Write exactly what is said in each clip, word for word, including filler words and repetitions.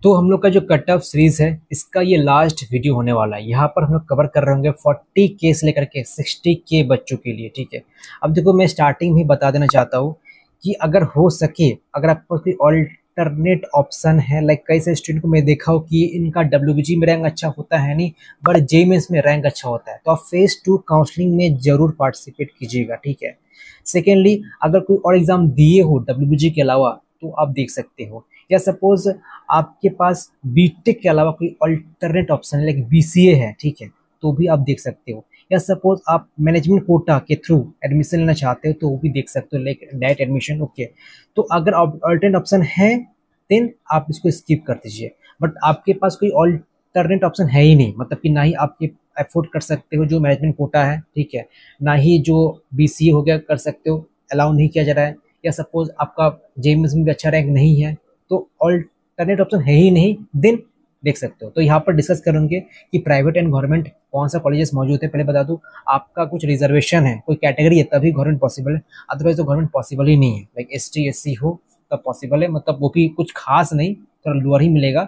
तो हम लोग का जो कट ऑफ सीरीज है इसका ये लास्ट वीडियो होने वाला है। यहाँ पर हम लोग कवर कर रहे होंगे फोर्टी के से लेकर के सिक्सटी के बच्चों के लिए, ठीक है। अब देखो, मैं स्टार्टिंग में बता देना चाहता हूँ कि अगर हो सके, अगर आपको कोई ऑल्टरनेट ऑप्शन है, लाइक कई सारे स्टूडेंट को मैं देखा हूँ कि इनका डब्ल्यूबीजी में रैंक अच्छा होता है नहीं, बट जेईई में रैंक अच्छा होता है, तो आप फेज टू काउंसलिंग में जरूर पार्टिसिपेट कीजिएगा, ठीक है। सेकेंडली, अगर कोई और एग्जाम दिए हो डब्ल्यूबीजी के अलावा तो आप देख सकते हो, या सपोज आपके पास बीटेक के अलावा कोई अल्टरनेट ऑप्शन है लाइक बीसीए है, ठीक है, तो भी आप देख सकते हो। या सपोज आप मैनेजमेंट कोटा के थ्रू एडमिशन लेना चाहते हो तो वो भी देख सकते हो, लाइक डायरेक्ट एडमिशन, ओके। तो अगर अल्टरनेट ऑप्शन है देन आप इसको स्किप कर दीजिए। बट आपके पास कोई अल्टरनेट ऑप्शन है ही नहीं, मतलब कि ना ही आप ये अफोर्ड कर सकते हो जो मैनेजमेंट कोटा है, ठीक है, ना ही जो बीसीए हो गया कर सकते हो, अलाउ नहीं किया जा रहा है। या सपोज आपका जेईई में भी अच्छा रैंक नहीं है तो अल्टरनेट ऑप्शन है ही नहीं, देन देख सकते हो। तो यहाँ पर डिस्कस करेंगे कि प्राइवेट एंड गवर्नमेंट कौन सा कॉलेजेस मौजूद है। पहले बता दूं, आपका कुछ रिजर्वेशन है, कोई कैटेगरी है तभी गवर्नमेंट पॉसिबल है, अदरवाइज तो गवर्नमेंट पॉसिबल ही नहीं है। Like S T S C हो तब पॉसिबल है, मतलब वो भी कुछ खास नहीं, थोड़ा तो लोअर ही मिलेगा,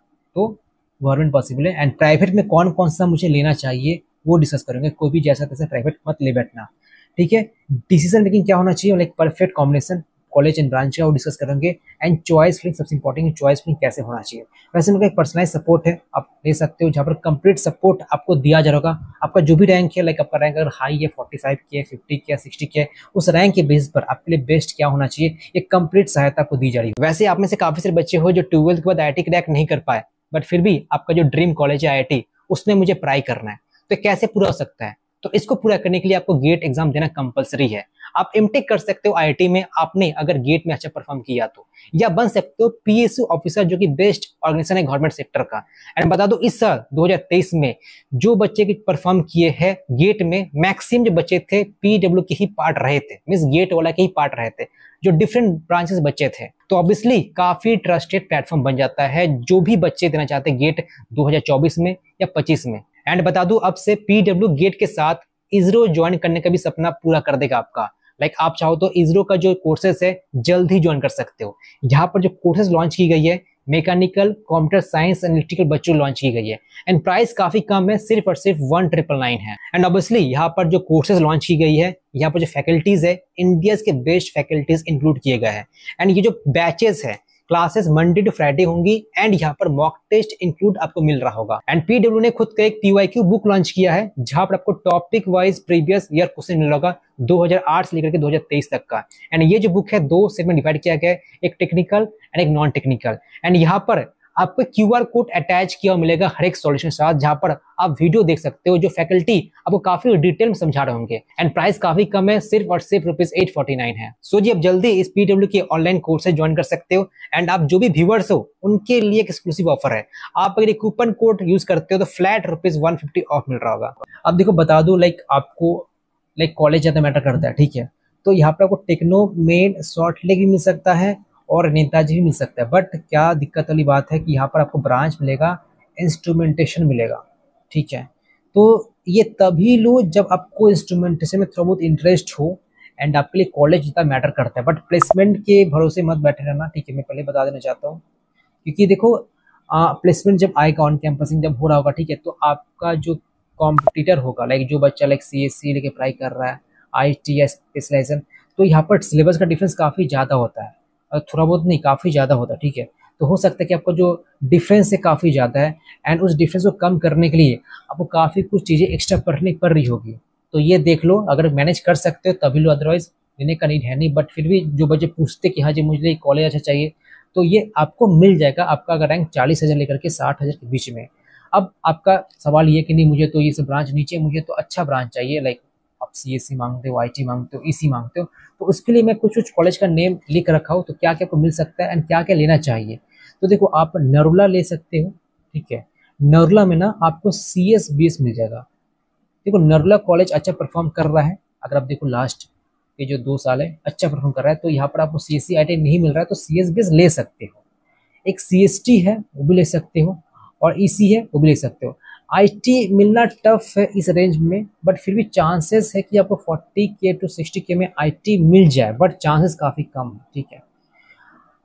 तो गवर्नमेंट पॉसिबल है। एंड प्राइवेट में कौन कौन सा मुझे लेना चाहिए वो डिस्कस करेंगे। कोई भी जैसा तैसा प्राइवेट मत ले बैठना, ठीक है। डिसीजन मेकिंग क्या होना चाहिए, like perfect combination college and branch का वो डिस्कस करेंगे। एंड चॉइस फिलिंग सबसे इंपॉर्टेंट है, चॉइस फिलिंग कैसे होना चाहिए। वैसे मेरा एक पर्सनलाइज सपोर्ट है, आप ले सकते हो, जहाँ पर कंप्लीट सपोर्ट आपको दिया जा रहा होगा। आपका जो भी रैंक है, लाइक आपका रैंक अगर हाई है, forty five K, fifty K, sixty K, उस रैंक के बेस पर आपके लिए बेस्ट क्या होना चाहिए, ये कंप्लीट सहायता आपको दी जा रही है। वैसे आप में से काफी सारे बच्चे हो जो ट्वेल्थ के बाद आई आई टी क्रैक नहीं कर पाए, बट फिर भी आपका जो ड्रीम कॉलेज है आई आई टी, उसमें मुझे ट्राई करना है, तो कैसे पूरा हो सकता है। तो इसको पूरा करने के लिए आपको गेट एग्जाम देना कंपलसरी है। आप एमटेक कर सकते हो आई आई टी में, आपने अगर गेट में अच्छा परफॉर्म किया तो, या बन सकते हो पीएसयू ऑफिसर, जो कि बेस्ट ऑर्गेनाइजेशन है गवर्नमेंट सेक्टर का। एंड बता दो, इस साल दो हज़ार तेईस में जो बच्चे की परफॉर्म किए हैं गेट में, मैक्सिमम जो बच्चे थे पीडब्ल्यू के ही पार्ट रहे थे, मींस गेट वाला के ही पार्ट रहे थे, जो डिफरेंट ब्रांचेस बच्चे थे। तो ऑब्वियसली काफी ट्रस्टेड प्लेटफॉर्म बन जाता है जो भी बच्चे देना चाहते हैं गेट दो हज़ार चौबीस में या पच्चीस में। एंड बता दूं, अब से पीडब्ल्यू गेट के साथ इसरो ज्वाइन करने का भी सपना पूरा कर देगा आपका। लाइक like आप चाहो तो इसरो का जो कोर्सेस है जल्द ही ज्वाइन कर सकते हो। यहाँ पर जो कोर्सेस लॉन्च की गई है, मैकेनिकल, कंप्यूटर साइंस, एनालिटिकल बच्चों लॉन्च की गई है। एंड प्राइस काफी कम है, सिर्फ और सिर्फ वन ट्रिपल नाइन है। एंड ऑब्वियसली यहाँ पर जो कोर्सेज लॉन्च की गई है, यहाँ पर जो फैकल्टीज है, इंडिया के बेस्ट फैकल्टीज इंक्लूड किए गए हैं। एंड ये जो बैचेस है, क्लासेस मंडे टू फ्राइडे होंगी। एंड यहाँ पर मॉक टेस्ट इंक्लूड आपको मिल रहा होगा। एंड पीडब्ल्यू ने खुद का एक पीवाईक्यू बुक लॉन्च किया है, जहां पर आपको topic wise previous year question मिल होगा दो हज़ार आठ से लेकर के दो हज़ार तेईस तक का। एंड ये जो बुक है दो सेट में डिवाइड किया गया है, एक टेक्निकल एंड एक नॉन टेक्निकल। एंड यहाँ पर आपको क्यूआर कोड अटैच किया मिलेगा हर एक सॉल्यूशन के साथ, जहां पर आप वीडियो देख सकते हो, जो फैकल्टी आपको काफी डिटेल में समझा रहे होंगे। एंड प्राइस काफी कम है, सिर्फ और सिर्फ रुपीज एट फोर्टी नाइन है। सो जी, अब जल्दी इस पीडब्ल्यू के ऑनलाइन कोर्स ज्वाइन कर सकते हो। एंड आप जो भी व्यूअर्स हो उनके लिए एक एक्सक्लूसिव ऑफर है, आप अगर एक कूपन कोड यूज करते हो तो flat rupees one fifty off मिल रहा होगा। अब देखो, बता दो, लाइक आपको लाइक कॉलेज ज्यादा मैटर करता है, ठीक है, तो यहाँ पर आपको टेक्नो मेन सॉल्ट लेक भी मिल सकता है और नेताजी भी मिल सकता है। बट क्या दिक्कत वाली बात है कि यहाँ पर आपको ब्रांच मिलेगा, इंस्ट्रूमेंटेशन मिलेगा, ठीक है। तो ये तभी लो जब आपको इंस्ट्रूमेंटेशन में थोड़ा बहुत इंटरेस्ट हो एंड आपके लिए कॉलेज जितना मैटर करता है। बट प्लेसमेंट के भरोसे मत बैठे रहना, ठीक है, मैं पहले बता देना चाहता हूँ। क्योंकि देखो, प्लेसमेंट जब आएगा, ऑन कैंपसिंग जब हो रहा होगा, ठीक है, तो आपका जो कॉम्पिटिटर होगा, लाइक जो बच्चा लाइक सी एस सी लेके पढ़ाई कर रहा है, आई टी एस स्पेशलाइजेशन, तो यहाँ पर सिलेबस का डिफरेंस काफ़ी ज़्यादा होता है, थोड़ा बहुत नहीं, काफ़ी ज़्यादा होता है, ठीक है। तो हो सकता है कि आपका जो डिफरेंस है काफ़ी ज़्यादा है, एंड उस डिफरेंस को कम करने के लिए आपको काफ़ी कुछ चीज़ें एक्स्ट्रा पढ़नी पड़ रही होगी। तो ये देख लो, अगर मैनेज कर सकते हो तभी लो, अदरवाइज लेने का नीड है नहीं। बट फिर भी जो बच्चे पूछते कि हाँ जी मुझे कॉलेज अच्छा चाहिए, तो ये आपको मिल जाएगा, आपका अगर रैंक चालीस हज़ार लेकर के साठ हज़ार के बीच में। अब आपका सवाल ये कि नहीं मुझे तो ये सब ब्रांच नीचे, मुझे तो अच्छा ब्रांच चाहिए, लाइक आप सी एस सी मांगते हो, आई टी मांगते हो, ई सी मांगते हो, तो उसके लिए मैं कुछ कुछ कॉलेज का नेम लिख रखा हूँ, तो क्या क्या आपको मिल सकता है एंड क्या क्या लेना चाहिए। तो देखो, आप नरुला ले सकते हो, ठीक है। नरुला में ना आपको सी एस बी एस मिल जाएगा। देखो, नरुला कॉलेज अच्छा परफॉर्म कर रहा है, अगर आप देखो लास्ट ये जो दो साल है अच्छा परफॉर्म कर रहा है, तो यहाँ पर आपको C S C I T नहीं मिल रहा है, तो सी एस बी एस ले सकते हो। एक सी एस टी है वो भी ले सकते हो, और ई सी है वो भी ले सकते हो। आई टी मिलना टफ है इस रेंज में, बट फिर भी चांसेस है कि आपको चालीस के टू साठ के में आई टी मिल जाए, बट चांसेस काफ़ी कम है, ठीक है।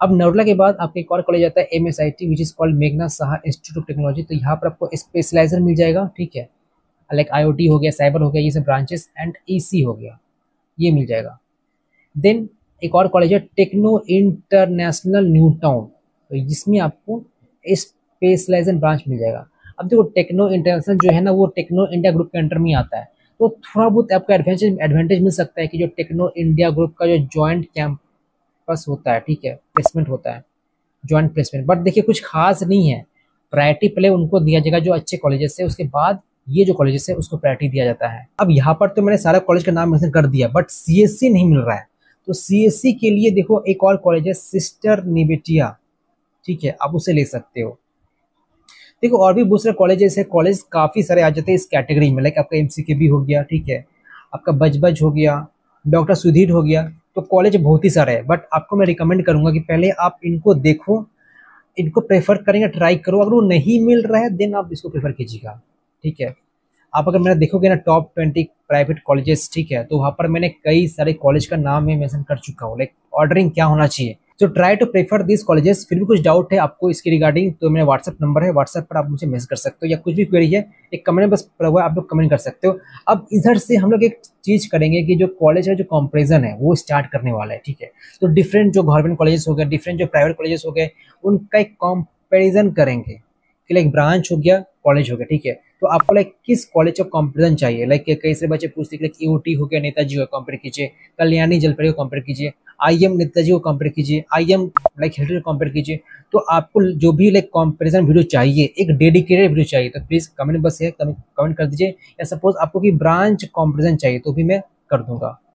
अब नरोला के बाद आपका एक और कॉलेज आता है M S I T which is called मेघना साहा इंस्टीट्यूट ऑफ टेक्नोलॉजी। तो यहाँ पर आपको स्पेशलाइजर मिल जाएगा, ठीक है, लाइक आई ओ टी हो गया, साइबर हो गया, ये सब ब्रांचेस, एंड ई सी हो गया, ये मिल जाएगा। देन एक और कॉलेज है टेक्नो इंटरनेशनल न्यू टाउन, तो जिसमें आपको स्पेशलाइजन ब्रांच मिल जाएगा। अब देखो टेक्नो इंटरनेशनल जो है ना वो टेक्नो इंडिया ग्रुप के अंडर में आता है, तो थोड़ा बहुत आपको एडवांटेज एडवांटेज मिल सकता है कि जो टेक्नो इंडिया ग्रुप का जो जॉइंट कैंपस होता है, ठीक है, प्लेसमेंट होता है, जॉइंट प्लेसमेंट। बट देखिए कुछ खास नहीं है, प्रायोरिटी पहले उनको दिया जाएगा जो अच्छे कॉलेजेस है, उसके बाद ये जो कॉलेजेस है उसको प्रायोरिटी दिया जाता है। अब यहाँ पर तो मैंने सारा कॉलेज का नाम मेंशन कर दिया, बट सी एस सी नहीं मिल रहा है। तो सी एस सी के लिए देखो एक और कॉलेज है सिस्टर निबेटिया, ठीक है, आप उसे ले सकते हो। देखो और भी बहुत सारे कॉलेजेस है, कॉलेज काफ़ी सारे आ जाते हैं इस कैटेगरी में, लाइक आपका एम सी के बी हो गया, ठीक है, आपका बजबज हो गया, डॉक्टर सुधीर हो गया। तो कॉलेज बहुत ही सारे हैं, बट आपको मैं रिकमेंड करूंगा कि पहले आप इनको देखो, इनको प्रेफर करेंगे, ट्राई करो, अगर वो नहीं मिल रहा है देन आप इसको प्रेफर कीजिएगा, ठीक है। आप अगर मैंने देखोगे ना टॉप ट्वेंटी प्राइवेट कॉलेजेस, ठीक है, तो वहाँ पर मैंने कई सारे कॉलेज का नाम मैं मेंशन कर चुका हूँ, लाइक ऑर्डरिंग क्या होना चाहिए। तो try to prefer this colleges. फिर भी कुछ डाउट है आपको इसके रिगार्डिंग तो मेरा व्हाट्सअप नंबर है, व्हाट्सएप पर आप मुझे मैसेज कर सकते हो, या कुछ भी क्वेरी है एक कमेंट बस पर हुआ आप लोग कमेंट कर सकते हो। अब इधर से हम लोग एक चीज़ करेंगे कि जो कॉलेज है जो कंपेरिजन है वो स्टार्ट करने वाला है, ठीक है। तो डिफरेंट जो गवर्नमेंट कॉलेजेस हो गए, डिफरेंट जो प्राइवेट कॉलेजेस हो गए, उनका एक कंपेरिजन करेंगे कि लाइक ब्रांच हो गया, कॉलेज हो गया, ठीक है। तो आपको लाइक किस कॉलेज का कंपेरिजन चाहिए, लाइक कई सारे बच्चे पूछते हैं लाइक ई ओ टी हो गया, नेताजी को कंपेयर कीजिए, कल्याणी जलपरी को कंपेयर कीजिए, आई एम नेताजी को कंपेयर कीजिए, आई एम लाइक हिल्टन को कंपेयर कीजिए। तो आपको जो भी लाइक कंपेरिजन वीडियो चाहिए, एक डेडिकेटेड वीडियो चाहिए, तो प्लीज़ कमेंट बस है कमेंट कर दीजिए, या सपोज आपको कि ब्रांच कंपेरिजन चाहिए तो भी मैं कर दूंगा।